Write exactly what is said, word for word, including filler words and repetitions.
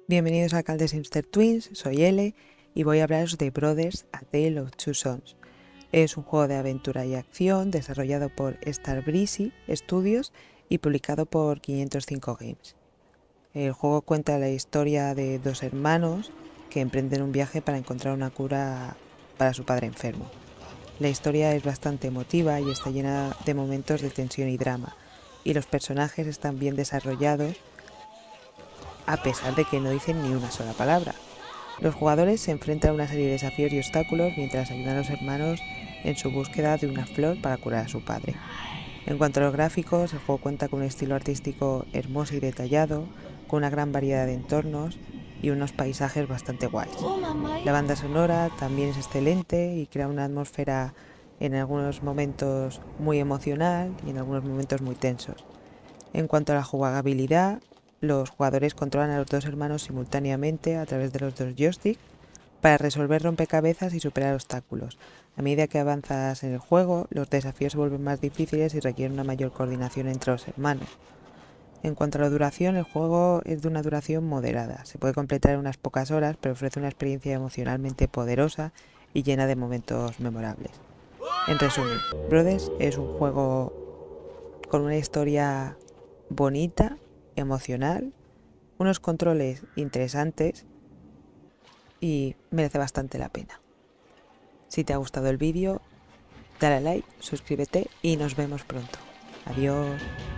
Bienvenidos al canal de Simster Twins, soy L y voy a hablaros de Brothers: A Tale of Two Sons. Es un juego de aventura y acción desarrollado por Starbreeze Studios y publicado por quinientos cinco Games. El juego cuenta la historia de dos hermanos que emprenden un viaje para encontrar una cura para su padre enfermo. La historia es bastante emotiva y está llena de momentos de tensión y drama, y los personajes están bien desarrollados a pesar de que no dicen ni una sola palabra. Los jugadores se enfrentan a una serie de desafíos y obstáculos mientras ayudan a los hermanos en su búsqueda de una flor para curar a su padre. En cuanto a los gráficos, el juego cuenta con un estilo artístico hermoso y detallado, con una gran variedad de entornos y unos paisajes bastante guays. La banda sonora también es excelente y crea una atmósfera en algunos momentos muy emocional y en algunos momentos muy tensos. En cuanto a la jugabilidad, los jugadores controlan a los dos hermanos simultáneamente a través de los dos joysticks para resolver rompecabezas y superar obstáculos. A medida que avanzas en el juego, los desafíos se vuelven más difíciles y requieren una mayor coordinación entre los hermanos. En cuanto a la duración, el juego es de una duración moderada. Se puede completar en unas pocas horas, pero ofrece una experiencia emocionalmente poderosa y llena de momentos memorables. En resumen, Brothers es un juego con una historia bonita, emocional, unos controles interesantes y merece bastante la pena. Si te ha gustado el vídeo, dale a like, suscríbete y nos vemos pronto. Adiós.